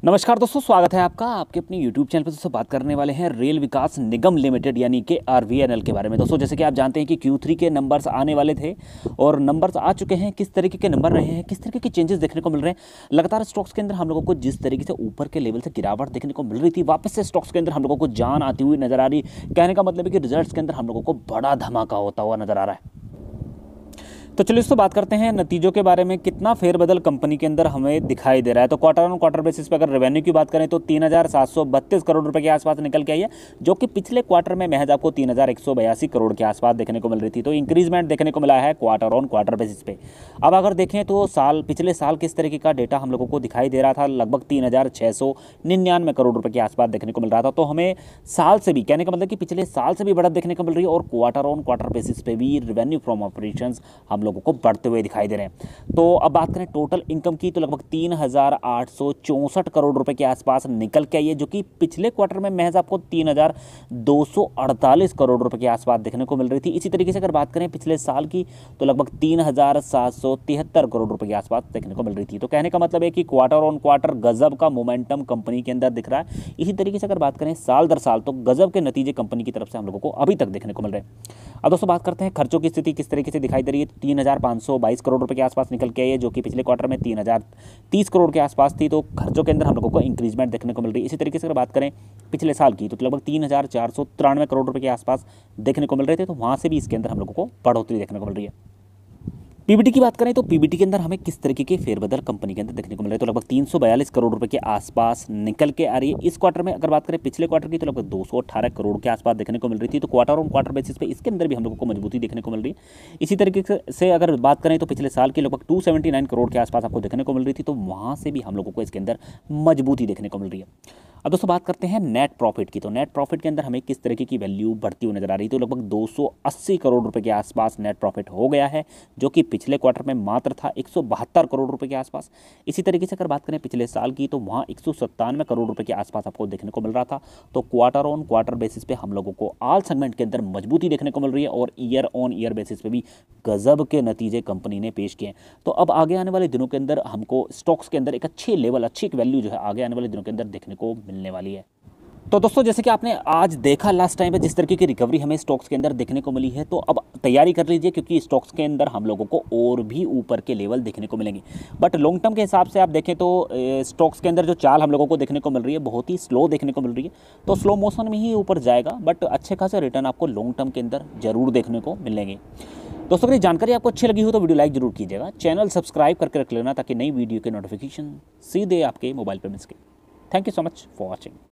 नमस्कार दोस्तों, स्वागत है आपका आपके अपने YouTube चैनल पर। दोस्तों बात करने वाले हैं रेल विकास निगम लिमिटेड यानी कि RVNL के बारे में। दोस्तों जैसे कि आप जानते हैं कि Q3 के नंबर्स आने वाले थे और नंबर्स आ चुके हैं। किस तरीके के नंबर रहे हैं, किस तरीके के चेंजेस देखने को मिल रहे हैं। लगातार स्टॉक्स के अंदर हम लोगों को जिस तरीके से ऊपर के लेवल से गिरावट देखने को मिल रही थी, वापस से स्टॉक्स के अंदर हम लोगों को जान आती हुई नजर आ रही। कहने का मतलब है कि रिजल्ट्स के अंदर हम लोगों को बड़ा धमाका होता हुआ नजर आ रहा है। तो चलिए इसको बात करते हैं नतीजों के बारे में। कितना फेरबदल कंपनी के अंदर हमें दिखाई दे रहा है। तो क्वार्टर ऑन क्वार्टर बेसिस पे अगर रेवेन्यू की बात करें तो 3,732 करोड़ रुपए के आसपास निकल के आई है, जो कि पिछले क्वार्टर में महज आपको 3,182 करोड़ के आसपास देखने को मिल रही थी। तो इंक्रीजमेंट देखने को मिला है क्वार्टर ऑन क्वार्टर बेसिस पे। अब अगर देखें तो पिछले साल किस तरीके का डेटा हम लोगों को दिखाई दे रहा था, लगभग 3,699 करोड़ रुपए के आसपास देखने को मिल रहा था। तो हमें साल से भी, कहने का मतलब कि पिछले साल से भी बढ़त देखने को मिल रही है और क्वार्टर ऑन क्वार्टर बेसिस पे भी रेवेन्यू फ्रॉम ऑपरेशंस हम लोगों को बढ़ते हुए दिखाई दे रहे हैं। तो अब बात करें टोटल इनकम की, तो लगभग 3,864 करोड़ रुपए के आसपास निकल के आई है, जो कि पिछले क्वार्टर में महज आपको 3,248 करोड़ रुपए के आसपास देखने को मिल रही थी। इसी तरीके से अगर बात करें पिछले साल की, तो लगभग 3,773 करोड़ रुपए के आसपास देखने को मिल रही थी। तो कहने का मतलब है कि क्वार्टर ऑन क्वार्टर गजब का मोमेंटम कंपनी के अंदर दिख रहा है। इसी तरीके से अगर बात करें साल दर साल, तो गजब के नतीजे कंपनी की तरफ से हम लोगों को अभी तक देखने को मिल रहे हैं। अब दोस्तों बात करते हैं खर्चों की स्थिति किस तरीके से दिखाई दे रही है। 3,522 करोड़ रुपए के आसपास निकल के आई है, जो कि पिछले क्वार्टर में 3,030 करोड़ के आसपास थी। तो खर्चों के अंदर हम लोगों को इंक्रीजमेंट देखने को मिल रही है। इसी तरीके से अगर बात करें पिछले साल की, तो लगभग 3,493 करोड़ रुपए के आसपास देखने को मिल रहे थे। तो वहाँ से भी इसके अंदर हम लोगों को बढ़ोतरी देखने को मिल रही है। पीबीटी की बात करें तो पीबीटी के अंदर हमें किस तरीके के फेरबदल कंपनी के अंदर देखने को मिल रहे हैं। तो लगभग 342 करोड़ रुपए के आसपास निकल के आ रही है इस क्वार्टर में। अगर बात करें पिछले क्वार्टर की, तो लगभग 218 करोड़ के आसपास देखने को मिल रही थी। तो क्वार्टर ऑन क्वार्टर बेसिस पे इसके अंदर भी हम लोगों को मजबूती देखने को मिल रही है। इसी तरीके से अगर बात करें तो पिछले साल की लगभग 279 करोड़ के आसपास आपको देखने को मिल रही थी। तो वहाँ से भी हम लोगों को इसके अंदर मजबूती देखने को मिल रही है। अब दोस्तों बात करते हैं नेट प्रॉफिट की। तो नेट प्रॉफिट के अंदर हमें किस तरीके की वैल्यू बढ़ती हुई नजर आ रही है। तो लगभग 280 करोड़ रुपए के आसपास नेट प्रॉफिट हो गया है, जो कि पिछले क्वार्टर में मात्र था 172 करोड़ रुपए के आसपास। इसी तरीके से अगर बात करें पिछले साल की, तो वहाँ 197 करोड़ रुपए के आसपास आपको देखने को मिल रहा था। तो क्वार्टर ऑन क्वार्टर बेसिस पे हम लोगों को ऑल सेगमेंट के अंदर मजबूती देखने को मिल रही है और ईयर ऑन ईयर बेसिस पे भी गजब के नतीजे कंपनी ने पेश किए हैं। तो अब आगे आने वाले दिनों के अंदर हमको स्टॉक्स के अंदर एक अच्छे लेवल, अच्छी एक वैल्यू जो है आगे आने वाले दिनों के अंदर देखने को मिलने वाली है। तो दोस्तों जैसे कि आपने आज देखा लास्ट टाइम पे जिस तरीके की रिकवरी हमें स्टॉक्स के अंदर देखने को मिली है, तो अब तैयारी कर लीजिए, क्योंकि स्टॉक्स के अंदर हम लोगों को और भी ऊपर के लेवल देखने को मिलेंगे। बट लॉन्ग टर्म के हिसाब से आप देखें तो स्टॉक्स के अंदर जो चाल हम लोगों को देखने को मिल रही है बहुत ही स्लो देखने को मिल रही है। तो स्लो मोशन में ही ऊपर जाएगा, बट अच्छे खासे रिटर्न आपको लॉन्ग टर्म के अंदर जरूर देखने को मिलेंगे। दोस्तों अगर ये जानकारी आपको अच्छी लगी हो तो वीडियो लाइक जरूर कीजिएगा, चैनल सब्सक्राइब करके रख लेना, ताकि नई वीडियो के नोटिफिकेशन सीधे आपके मोबाइल पर मिल सके। Thank you so much for watching.